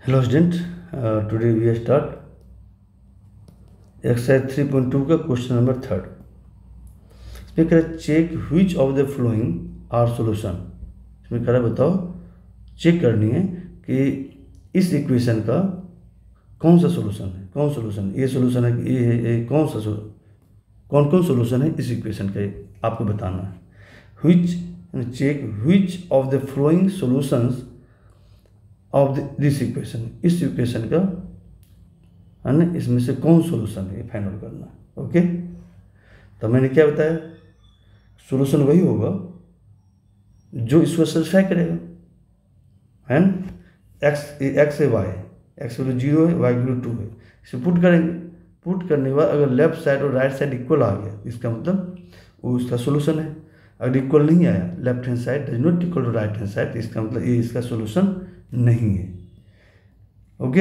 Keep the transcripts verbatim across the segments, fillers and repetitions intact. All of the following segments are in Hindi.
Hello student, today we start exercise three point two का क्वेश्चन नंबर थर्ड। इसमें कह रहा है check which of the following are solution. इसमें कह रहा है बताओ, चेक करनी है कि इस इक्वेशन का कौन सा सोल्यूशन है। कौन सोल्यूशन है? ये सोल्यूशन है कि ये है, ये कौन सा सोल्यूशन, कौन कौन सोल्यूशन है इस इक्वेशन का, आपको बताना है। Which check which of the following solutions of this equation, इस इक्वेशन का है ना, इसमें से कौन सोल्यूशन है फाइंड करना है। ओके, तो मैंने क्या बताया, सोल्यूशन वही होगा जो इसको सेटिस्फाई करेगा, है ना। एक्स एक्स है, वाई एक्स वैल्यू जीरो है, वाई वैल्यू टू है। इसे पुट करेंगे, पुट करने के बाद अगर लेफ्ट साइड और राइट साइड इक्वल आ गया, इसका मतलब वो उसका सोल्यूशन है। अगर इक्वल नहीं आया, left hand side does not equal to right hand side, इसका मतलब ये इसका सोल्यूशन नहीं है। ओके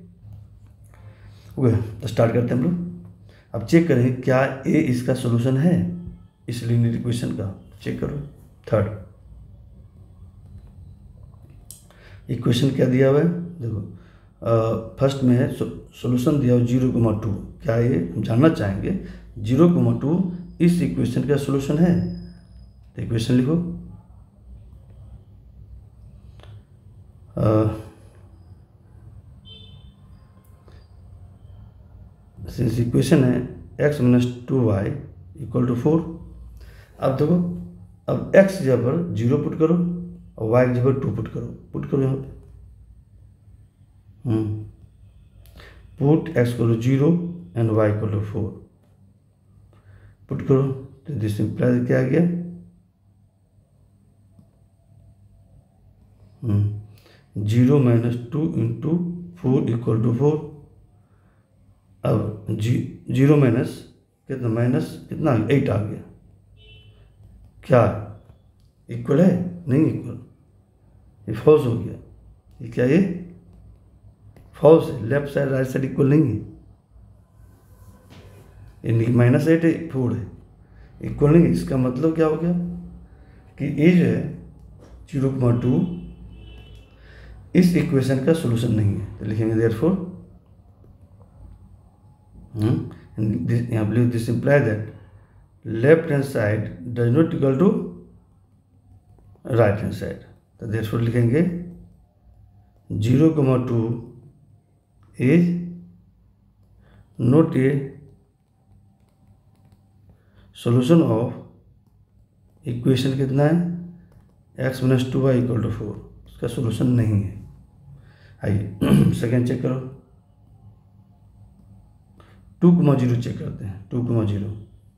ओके, तो स्टार्ट करते हैं हम लोग। अब चेक करें क्या ए इसका सोल्यूशन है, इस लीनियर इक्वेशन का। चेक करो थर्ड इक्वेशन क्या दिया हुआ है, देखो फर्स्ट में है सोल्यूशन दिया हुआ जीरो कोमा टू। क्या ये हम जानना चाहेंगे जीरो कोमा टू इस इक्वेशन का सोल्यूशन है। तो इक्वेशन लिखो, सिंस इक्वेशन है x minus two y equal to four. अब देखो, अब एक्स जगह पर जीरो पुट करो और वाई की जगह पर टू पुट करो। पुट करो यहाँ पे, hmm put x equal to zero and y equal to four. Put करो तो दिस इंप्लाइज क्या आ गया, zero minus two into four equal to four. अब जी जीरो माइनस कितना, माइनस कितना एट आ गया। क्या इक्वल है? नहीं इक्वल, ये फॉल्स हो गया। ये क्या, ये फॉल्स है। Left side right side equal नहीं है, ये माइनस एट है, फोर है, इक्वल नहीं है। इसका मतलब क्या हो गया कि ये जो है जीरो पॉइंट टू इस इक्वेशन का सोल्यूशन नहीं है। तो लिखेंगे देयरफॉर यहाँ पे this imply that left hand side does not equal to right hand side. तो देयरफॉर लिखेंगे zero comma two is not a solution of equation कितना है x minus two y equal to four, इसका सोल्यूशन नहीं है। आइए सेकेंड चेक करो, टू कोमा जीरो चेक करते हैं। Two comma zero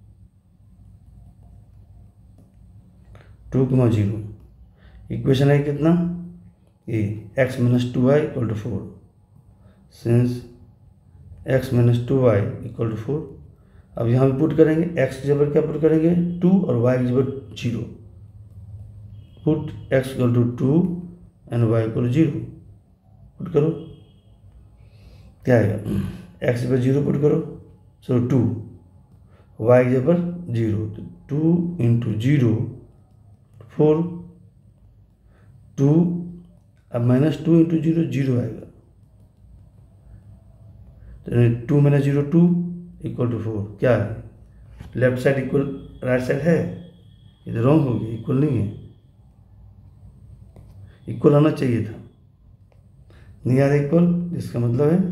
to comma zero equation है कितना, a x minus two y equal to four. Since x minus two y equal to four, अब यहाँ पे पुट करेंगे, एक्स की जगह क्या पुट करेंगे टू और वाई की जगह zero. Put x equal to two and y equal to zero. Put करो क्या आएगा, एक्स पर जीरो पुट करो, सो टू, वाई के पर जीरो, तो two into zero four, two, अब minus two into zero zero आएगा, तो two minus zero two equal to four. क्या है, left side equal right side है, इधर रॉन्ग हो गया, इक्वल नहीं है। इक्वल आना चाहिए था, नहीं आ रहा इक्वल, इसका मतलब है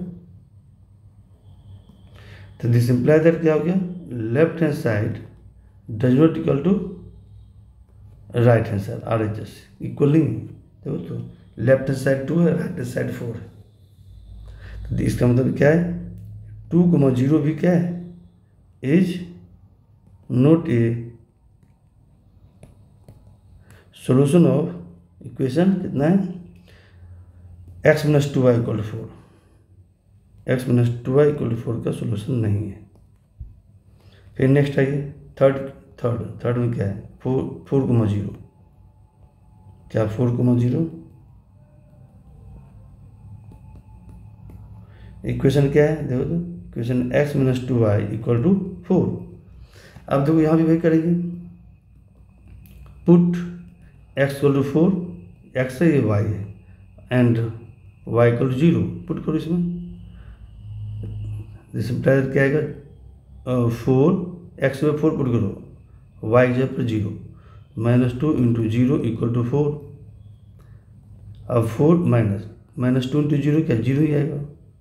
तो दिस इंप्लाई दैट क्या हो गया, left hand side does not equal to right hand side, R H S equal नहीं है। देखो तो लेफ्ट हैंड साइड टू है, राइट हैंड साइड फोर है, तो इसका मतलब क्या है, टू कोमा जीरो भी क्या है, is not a solution of equation कितना है x minus two y equal to four. X minus two y equal to four का सोल्यूशन नहीं है। फिर नेक्स्ट आइए थर्ड थर्ड थर्ड में क्या है, फोर फोर कोमा जीरो। क्या फोर कोमा जीरो इक्वेशन क्या है, देखो तो equation x minus two y equal to four. अब देखो यहाँ भी वही करेंगे, put x equal to four, x है ये वाई है, and y equal to zero, put करो इसमें। सिंपलाइजर क्या आएगा, फोर एक्स में फोर पुट करो, वाई की जगह पर zero, minus two into zero equal to four. अब four minus minus two into zero क्या, जीरो ही आएगा,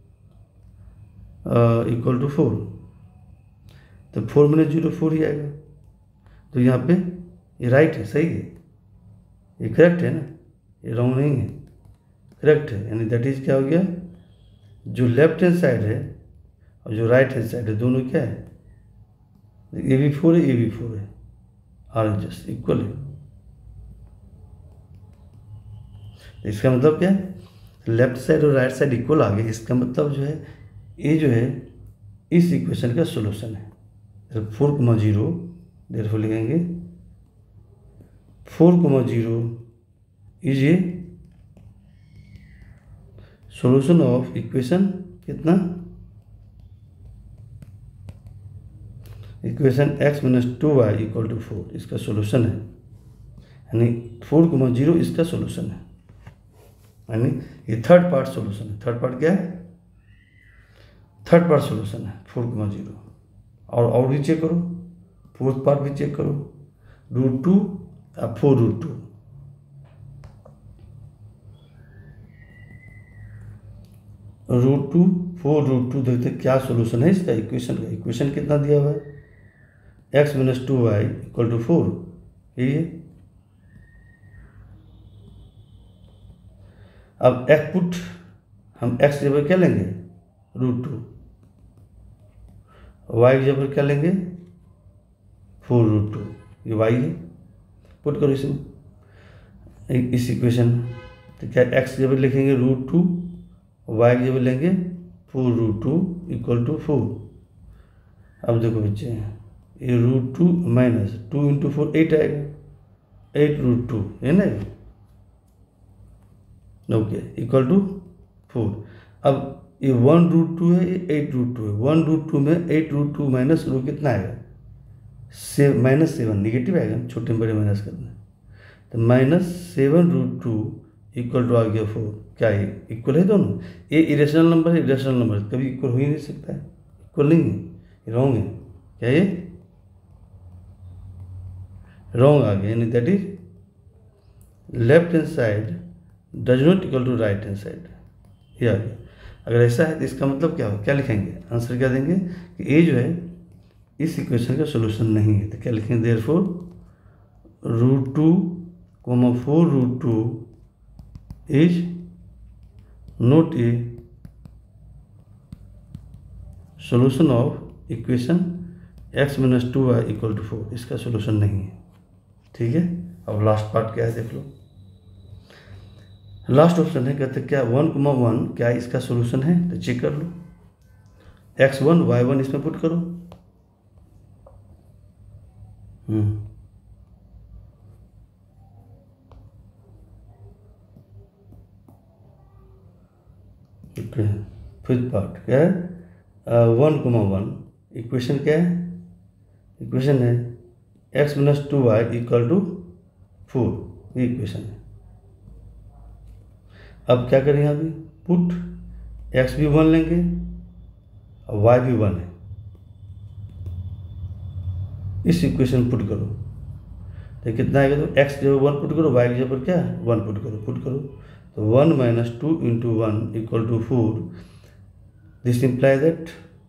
इक्वल टू फोर। तो फोर माइनस जीरो फोर ही आएगा। तो यहाँ पे ये राइट है, सही है, ये करेक्ट है ना, ये रॉन्ग नहीं है, करेक्ट है। यानी दैट इज क्या हो गया, जो लेफ्ट हैंड साइड है और जो राइट हैंड साइड है दोनों क्या है, ए भी फोर है, ए भी फोर है, आर जस्ट इक्वल है। इसका मतलब क्या है, लेफ्ट साइड और राइट साइड इक्वल आ गए। इसका मतलब जो है ये जो है इस इक्वेशन का सोल्यूशन है। फोर कोमा जीरो देयरफॉर लिखेंगे four comma zero is a solution of equation कितना, equation x minus two y equal to four, इसका सोल्यूशन है। यानी फोर कोमा जीरो इसका सोल्यूशन है, यानी ये थर्ड पार्ट सोल्यूशन है। थर्ड पार्ट क्या है, थर्ड पार्ट सोल्यूशन है फोर कोमा जीरो। और और भी चेक करो, फोर्थ पार्ट भी चेक करो, रूट टू या four root two, root two four root two, देखते क्या सोल्यूशन है इसका इक्वेशन का। इक्वेशन कितना दिया हुआ है, x minus two y equal to four, यही है। अब एक्स पुट हम एक्स जगह क्या लेंगे, रूट टू, वाई की जगह क्या लेंगे, फोर रूट टू, ये वाई है, पुट करो इसमें इस इक्वेशन में। तो क्या एक्स जगह लिखेंगे रूट टू, वाई की जगह लेंगे four root two equal to four. अब देखो बच्चे, ये root two minus two into four eight आएगा, एट रूट टू है ना, ओके, इक्वल टू फोर। अब ये वन रूट टू है, ये एट रूट टू है, वन रूट टू में एट रूट टू माइनस रो कितना आएगा, से माइनस सेवन, निगेटिव आएगा, छोटे में बड़े माइनस करना है। तो minus seven root two equal to आ गया फोर। क्या है, इक्वल है दोनों, ये इरेशनल नंबर है, इरेशनल नंबर कभी इक्वल हो ही नहीं सकता है, इक्वल नहीं है, ये रॉन्ग है। क्या ये रॉन्ग आ गया, यानी that is left hand side does not equal to right hand side, ये आ गया। अगर ऐसा है तो इसका मतलब क्या हो, क्या लिखेंगे, आंसर क्या देंगे कि ये जो है इस इक्वेशन का सोल्यूशन नहीं है। तो क्या लिखेंगे, therefore root two comma four root two is not a solution of equation x minus two y equal to four, इसका सोल्यूशन नहीं है। ठीक है, अब लास्ट पार्ट क्या है देख लो। लास्ट ऑप्शन है, कहते क्या वन कोमा वन क्या इसका सोल्यूशन है, तो चेक कर लो। एक्स वन वाई वन इसमें पुट करो, हम्म ओके। फिफ्थ पार्ट क्या है, वन कोमा वन, इक्वेशन क्या है, इक्वेशन है x minus two y equal to four, ये इक्वेशन है। अब क्या करें, यहाँ भी पुट एक्स भी वन लेंगे और वाई भी वन है, इस इक्वेशन पुट करो। तो कितना आएगा, तो एक्स जगह वन पुट करो, वाई की जगह पर क्या वन पुट करो, पुट करो। तो one minus two into one equal to four, this implies that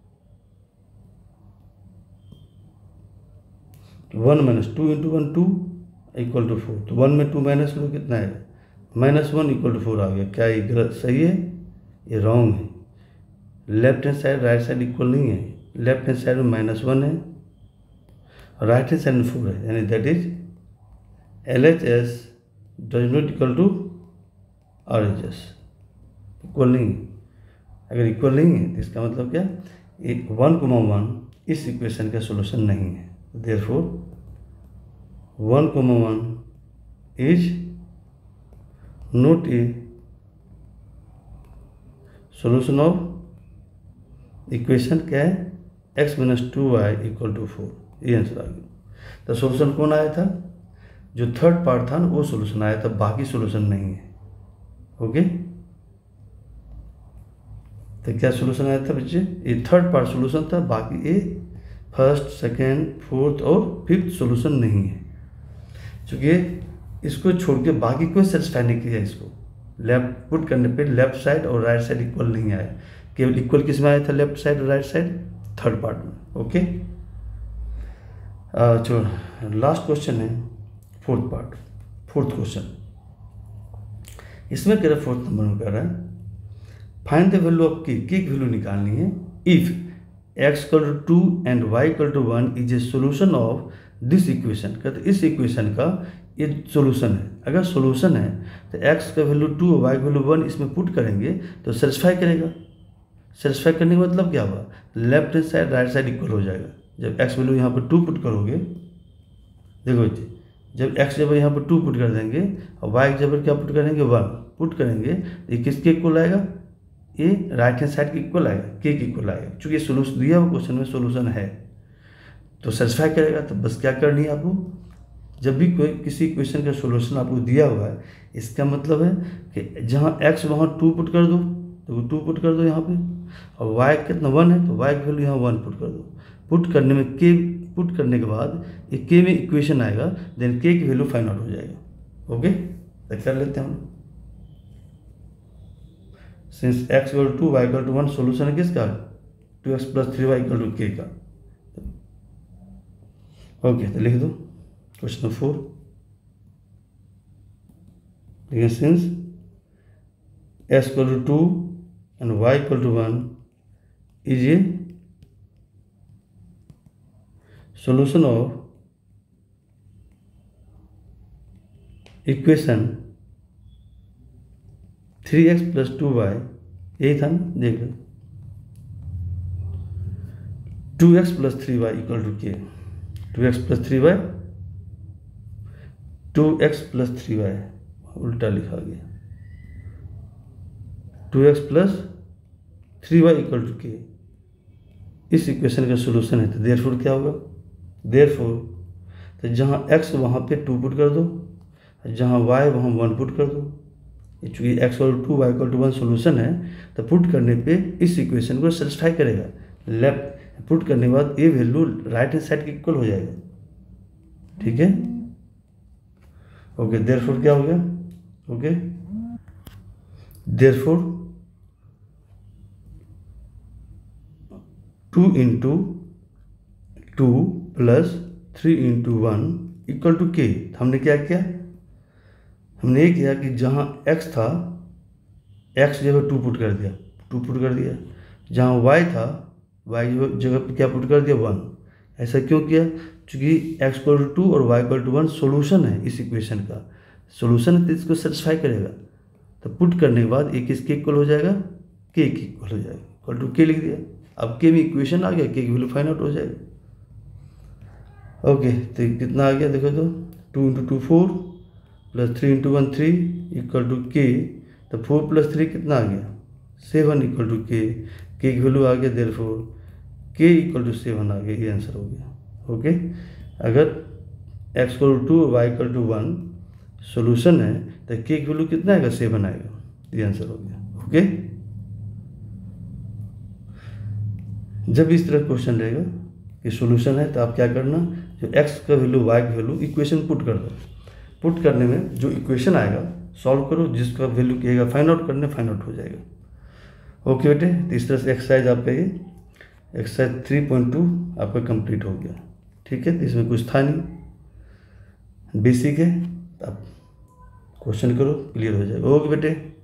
one minus two into one two equal to four. तो वन में टू माइनस करो, कितना आएगा, minus one equal to four आ गया। क्या ये गलत, सही है, ये रॉन्ग है। Left hand side right side equal नहीं है, लेफ्ट हैंड साइड में माइनस वन है और राइट हैंड साइड में फोर है, यानी that is L H S does not equal to R H S, equal नहीं है। अगर इक्वल नहीं है तो इसका मतलब क्या, एक वन कोमा वन इस इक्वेशन का सोल्यूशन नहीं है। Therefore one comma one is not a solution of equation क्या है, x minus two y equal to four, ये आंसर आ गया। तो सोल्यूशन कौन आया था, जो थर्ड पार्ट था ना वो सोल्यूशन आया था, बाकी सोल्यूशन नहीं है। ओके। तो क्या सोल्यूशन आया था बच्चे, ये थर्ड पार्ट सोल्यूशन था, बाकी ये फर्स्ट सेकेंड फोर्थ और फिफ्थ सोल्यूशन नहीं है, क्योंकि इसको छोड़ के बाकी कोई सेटिस्फाई नहीं किया। इसको लेफ्ट पुट करने पे लेफ्ट साइड और राइट साइड इक्वल नहीं आया, केवल इक्वल किस में आया था, लेफ्ट साइड और राइट साइड, थर्ड पार्ट में। ओके, जो लास्ट क्वेश्चन है फोर्थ पार्ट, फोर्थ क्वेश्चन, इसमें कह रहा है फोर्थ नंबर में कह रहा है फाइंड द वैल्यू ऑफ के, के की वैल्यू निकालनी है if x equal to two and y equal to one is a solution of this equation. कहते इस इक्वेशन का ये सोल्यूशन है। अगर सोल्यूशन है तो x का वैल्यू टू और y का वैल्यू वन इसमें पुट करेंगे तो सेटिस्फाई करेगा। सेटिस्फाई करने का मतलब क्या हुआ, left hand side right side equal हो जाएगा। जब x वैल्यू यहाँ पर टू पुट करोगे, देखो जी, जब x जब यहाँ पर टू पुट कर देंगे और y जब क्या पुट करेंगे, वन पुट करेंगे, तो ये किसके इक्वल आएगा, ये राइट हैंड साइड के इक्वल आएगा, के के इक्वल आएगा। चूँकि सोल्यूशन दिया हुआ क्वेश्चन में सोल्यूशन है तो सेटिस्फाई करेगा। तो बस क्या करनी है आपको, जब भी कोई किसी क्वेश्चन का सोल्यूशन आपको दिया हुआ है, इसका मतलब है कि जहाँ x वहाँ टू पुट कर दो, तो टू पुट कर दो यहाँ पे, और y कितना वन है तो y की वैल्यू यहाँ वन पुट कर दो। पुट करने में k पुट करने के बाद ये k में इक्वेशन आएगा, देन k की वैल्यू फाइंड आउट हो जाएगा। ओके, तो कर लेते हैं हम। Since x equal to y equal to one, solution है किसका, two x plus three y equal to k का। ओके, तो लिख दो क्वेश्चन नंबर फोर, देखिए since x equal to two and y equal to one is a solution of equation three x plus two y, यही था ना, देख लो, two x plus three y equal to k, two x plus three y, two x plus three y उल्टा लिखा गया, two x plus three y equal to k, इस इक्वेशन का सोल्यूशन है। तो देयरफॉर क्या होगा, देयरफॉर तो जहाँ x वहाँ पे टू पुट कर दो, जहाँ y वहाँ वन पुट कर दो। चूँकि x equal to y equal to one solution है, तो पुट करने पे इस इक्वेशन को सेटिस्फाई करेगा। लेफ्ट पुट करने के बाद ये वैल्यू राइट हैंड साइड के इक्वल हो जाएगा। ठीक है, ओके, देयरफॉर क्या हो गया, okay, therefore two into two plus three into one equal to k. हमने क्या किया, हमने ये किया कि जहाँ x था, x जगह टू पुट कर दिया, टू पुट कर दिया, जहाँ y था y जगह पे क्या पुट कर दिया, वन। ऐसा क्यों किया, क्योंकि x इक्वल टू टू और y equal to one solution है इस इक्वेशन का, सोल्यूशन है तो इसको सेटिस्फाई करेगा। तो पुट करने के बाद ये किसके इक्वल हो जाएगा, k के इक्वल हो जाएगा, इक्वल टू k लिख दिया। अब k में इक्वेशन आ गया, k की वैल्यू फाइंड आउट हो जाएगा। ओके, तो कितना आ गया देखो, तो two into two four plus three into one three equal to k, तो फोर प्लस थ्री कितना आ गया, सेवन इक्वल टू के, के की वैल्यू आ गया, देयरफॉर के इक्वल टू सेवन आ गया, ये आंसर हो गया। ओके, अगर x equal to two y equal to one solution है तो के की वैल्यू कितना आएगा, सेवन आएगा, ये आंसर हो गया। ओके, जब इस तरह क्वेश्चन रहेगा कि सोल्यूशन है तो आप क्या करना, जो x का वैल्यू y की वैल्यू इक्वेशन पुट कर दो। पुट करने में जो इक्वेशन आएगा सॉल्व करो, जिसका वैल्यू कहेगा फाइंड आउट करने, फाइंड आउट हो जाएगा। ओके बेटे, तो इस तरह से एक्सरसाइज आपका ये एक्सरसाइज थ्री पॉइंट टू आपका कंप्लीट हो गया। ठीक है, तो इसमें कुछ था नहीं, बेसिक है, आप क्वेश्चन करो, क्लियर हो जाएगा। ओके बेटे।